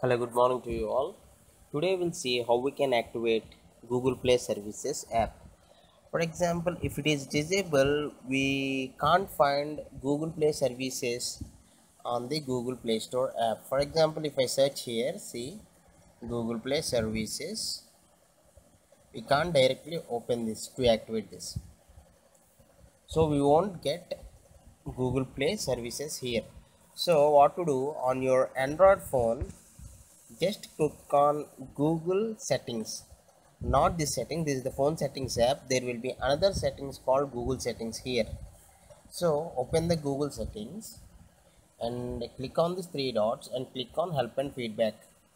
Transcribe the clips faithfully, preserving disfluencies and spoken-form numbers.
Hello, good morning to you all. Today we'll see how we can activate Google Play Services app. For example, if it is disabled, we can't find Google Play Services on the Google Play Store app. For example, if I search here, see Google Play Services, we can't directly open this to activate this. So we won't get Google Play Services here. So what to do on your Android phone? Just click on Google settings, not this setting. This is the phone settings app. There will be another settings called Google settings here. So open the Google settings and click on these three dots and click on help and feedback.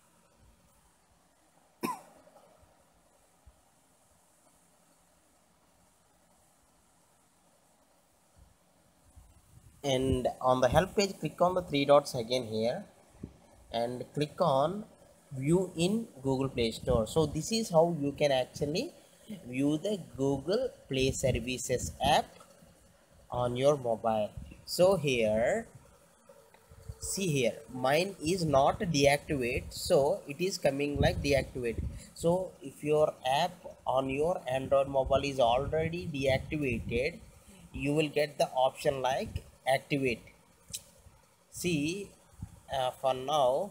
And on the help page, click on the three dots again here and click on view in Google Play Store. So this is how you can actually view the Google Play Services app on your mobile. So here, see here, mine is not deactivate, so it is coming like deactivate. So if your app on your Android mobile is already deactivated, you will get the option like activate. See, uh, for now,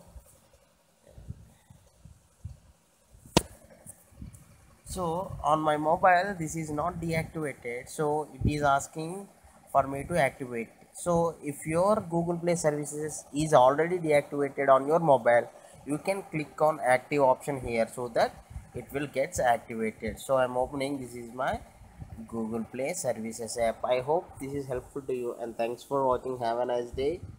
so on my mobile this is not deactivated, so it is asking for me to activate. So if your Google Play Services is already deactivated on your mobile, you can click on active option here so that it will get activated. So I'm opening, this is my Google Play Services app. I hope this is helpful to you, and thanks for watching. Have a nice day.